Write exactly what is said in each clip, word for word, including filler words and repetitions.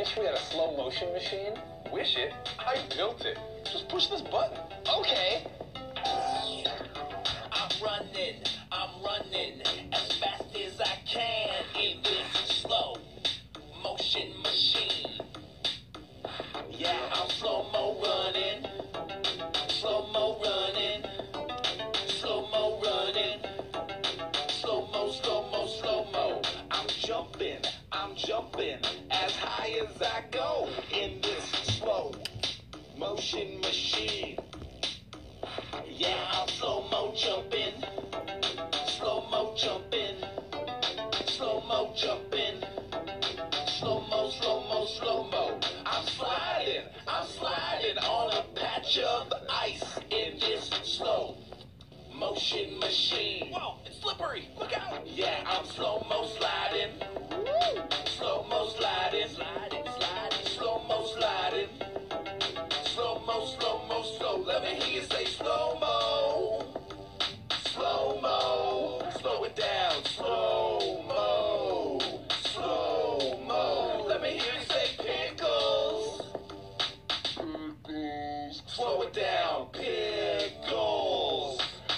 wish we had a slow motion machine? Wish it? I built it. Just push this button. Okay. I'm running, I'm running as fast as I can in this slow motion machine. Yeah, I'm slow-mo running, slow-mo running, slow-mo running, slow-mo, slow-mo, slow-mo. I'm jumping, I'm jumping as high as I go in this slow motion machine. Yeah, I'm slow-mo jumping, slow-mo jumping, slow-mo jumping, slow-mo, slow-mo, slow-mo. I'm sliding, I'm sliding on a patch of ice in this slow motion machine. Whoa, it's slippery, look out. Yeah, I'm slow-mo sliding, slow-mo sliding, sliding, sliding, slow-mo sliding, slow-mo, slow-mo, slow. Let me hear you say slow-mo, slow-mo, slow it down, slow-mo, slow-mo. Let me hear you say pickles, pickles, slow it down, pickles,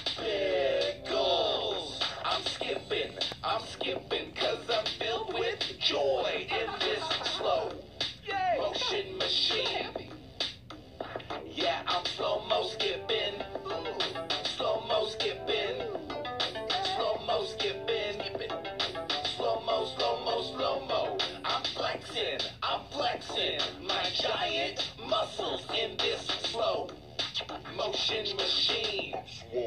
pickles. I'm skipping, I'm skipping, cause I'm filled with joy in this slow motion machine. Yeah, I'm slow-mo skipping, slow-mo skipping, slow-mo skipping, slow-mo, slow-mo, slow-mo. I'm flexing, I'm flexing my giant muscles in this slow motion machine.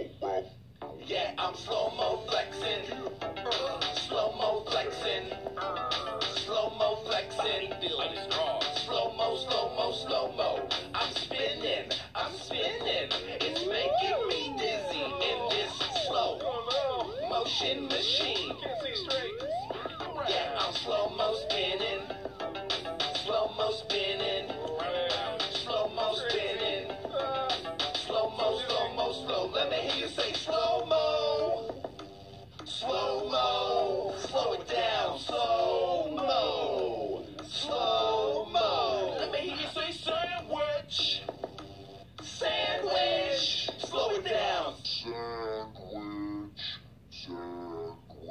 Yeah, I'm slow-mo flexing, slow-mo flexing, slow-mo flexing, slow-mo, slow-mo, slow-mo. I'm spinning, I'm spinning, it's making me dizzy in this slow motion machine. Yeah, I'm slow-mo spinning, slow-mo spinning, slow-mo spinning, slow-mo, slow-mo, slow. Let me hear you say slow-mo, slow-mo, slow it down, slow-mo, slow-mo. Let me hear you say sandwich, sandwich, slow it down. Sandwich, sandwich.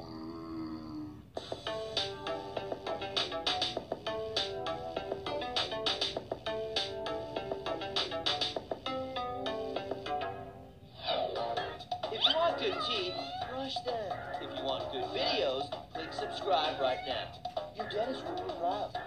If you want good teeth, brush them. If you want good videos, click subscribe right now. Your dentist will be proud.